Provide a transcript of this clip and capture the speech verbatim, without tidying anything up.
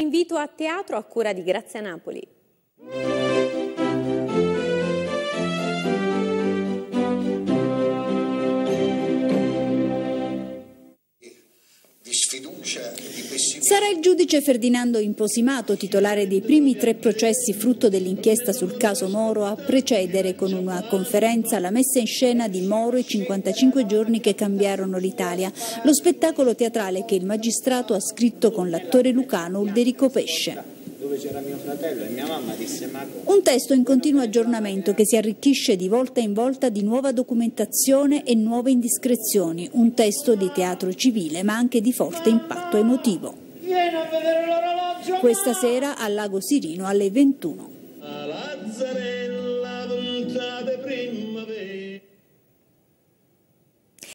invito a teatro a cura di Grazia Napoli. Sarà il giudice Ferdinando Imposimato, titolare dei primi tre processi frutto dell'inchiesta sul caso Moro, a precedere con una conferenza la messa in scena di Moro e cinquantacinque giorni che cambiarono l'Italia, lo spettacolo teatrale che il magistrato ha scritto con l'attore lucano Ulderico Pesce. Dove c'era mio fratello e mia mamma disse ma... Un testo in continuo aggiornamento che si arricchisce di volta in volta di nuova documentazione e nuove indiscrezioni, un testo di teatro civile ma anche di forte impatto emotivo. Vieni a vedere l'orologio! Questa sera al Lago Sirino alle ventuno.